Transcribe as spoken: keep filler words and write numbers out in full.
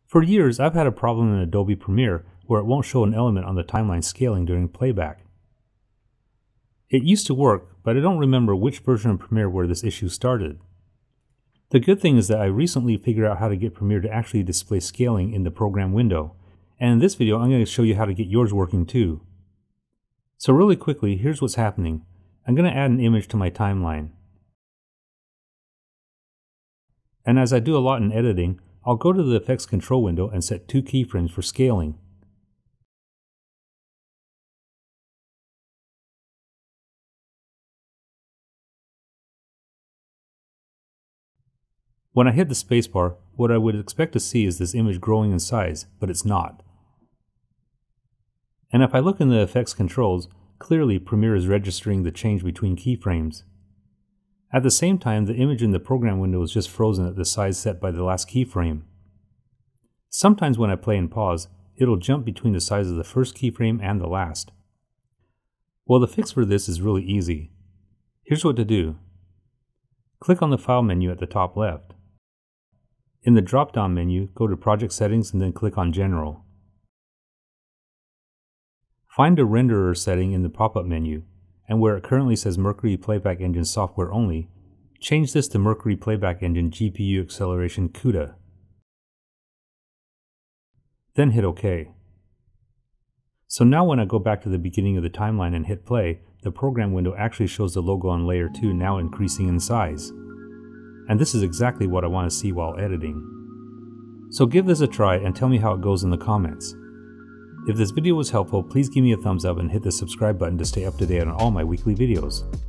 For years, I've had a problem in Adobe Premiere where it won't show an element on the timeline scaling during playback. It used to work, but I don't remember which version of Premiere where this issue started. The good thing is that I recently figured out how to get Premiere to actually display scaling in the program window, and in this video I'm going to show you how to get yours working too. So really quickly, here's what's happening. I'm going to add an image to my timeline. And as I do a lot in editing, I'll go to the effects control window and set two keyframes for scaling. When I hit the spacebar, what I would expect to see is this image growing in size, but it's not. And if I look in the effects controls, clearly Premiere is registering the change between keyframes. At the same time, the image in the program window is just frozen at the size set by the last keyframe. Sometimes when I play and pause, it'll jump between the size of the first keyframe and the last. Well, the fix for this is really easy. Here's what to do. Click on the File menu at the top left. In the drop-down menu, go to Project Settings and then click on General. Find a renderer setting in the pop-up menu, and where it currently says Mercury Playback Engine Software Only, change this to Mercury Playback Engine G P U Acceleration CUDA. Then hit OK. So now when I go back to the beginning of the timeline and hit play, the program window actually shows the logo on layer two now increasing in size. And this is exactly what I want to see while editing. So give this a try and tell me how it goes in the comments. If this video was helpful, please give me a thumbs up and hit the subscribe button to stay up to date on all my weekly videos.